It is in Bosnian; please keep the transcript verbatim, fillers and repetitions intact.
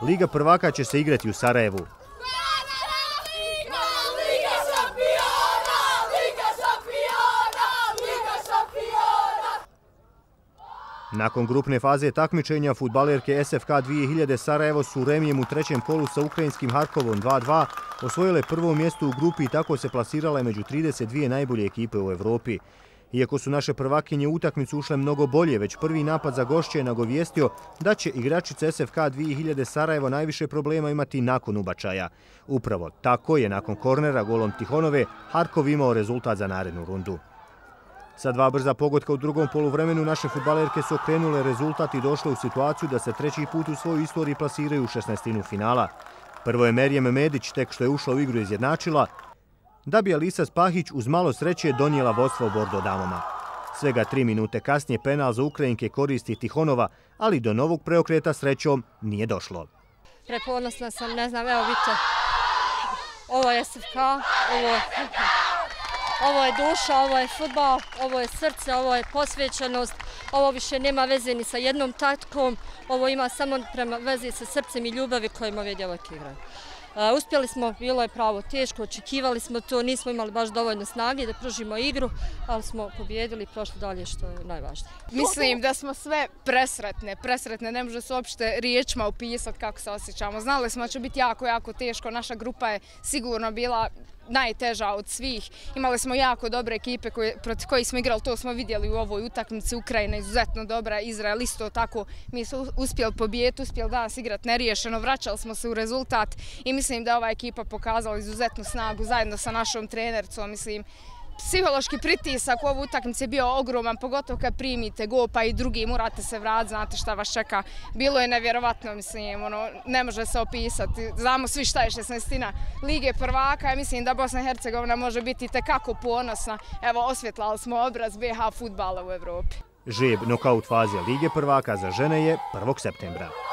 Liga prvaka će se igrati u Sarajevu. Nakon grupne faze takmičenja, fudbalerke S F K dvije hiljade Sarajevo su remijem u trećem kolu sa ukrajinskim Harkovom dva dva osvojile prvo mjesto u grupi i tako se plasirale među trideset dvije najbolje ekipe u Evropi. Iako su naše prvakinje u utakmicu ušle mnogo bolje, već prvi napad za gošće je nagovijestio da će igračice S F K dvije hiljade Sarajevo najviše problema imati nakon ubačaja. Upravo tako je nakon kornera golom Tihonove Harkov imao rezultat za narednu rundu. Sa dva brza pogotka u drugom poluvremenu naše fudbalerke su okrenule rezultat i došle u situaciju da se treći put u svojoj istoriji plasiraju u šesnaestinu finala. Prvo je Merijem Medić tek što je ušla u igru izjednačila, da bi Alisa Spahić uz malo sreće donijela vodstvo Bordo damama. Svega tri minute kasnije penal za Ukrajinke koristi Tihonova, ali do novog preokreta srećom nije došlo. Preponosna sam, ne znam, evo vidite, ovo je S F K, ovo je... Ovo je duša, ovo je fudbal, ovo je srce, ovo je posvećenost, ovo više nema veze ni sa jednom tatkom, ovo ima samo prema vezi sa srcem i ljubavi kojima ove djevojke igraju. Uh, uspjeli smo, bilo je pravo teško, očekivali smo to, nismo imali baš dovoljno snage da pružimo igru, ali smo pobjedili i prošli dalje, što je najvažnije. Mislim da smo sve presretne, presretne, ne može se uopšte riječima opisati kako se osjećamo. Znali smo da će biti jako, jako teško, naša grupa je sigurno bila najteža od svih. Imali smo jako dobre ekipe koje, protiv kojih smo igrali, to smo vidjeli u ovoj utakmici. Ukrajina izuzetno dobra, Izrael isto tako. Mi smo uspjeli pobijeti, uspjeli danas igrati neriješeno, vraćali smo se u rezultat i mislim da je ova ekipa pokazala izuzetnu snagu zajedno sa našom trenericom. Mislim, psihološki pritisak u ovu utakmicu je bio ogroman, pogotovo kad primite gol pa i drugi morate se vratiti, znate šta vas čeka. Bilo je nevjerovatno, mislim, ono, ne može se opisati. Znamo svi šta je šesnaestina Lige prvaka, ja mislim da Bosna i Hercegovina može biti itekako ponosna. Evo, osvjetlali smo obraz B H fudbala u Evropi. Žreb nokaut faze Lige prvaka za žene je prvog septembra.